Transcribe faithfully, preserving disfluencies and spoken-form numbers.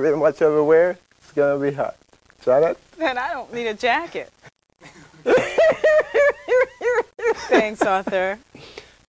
Pretty much everywhere, it's going to be hot. Janet? Then I don't need a jacket. Thanks, Arthur.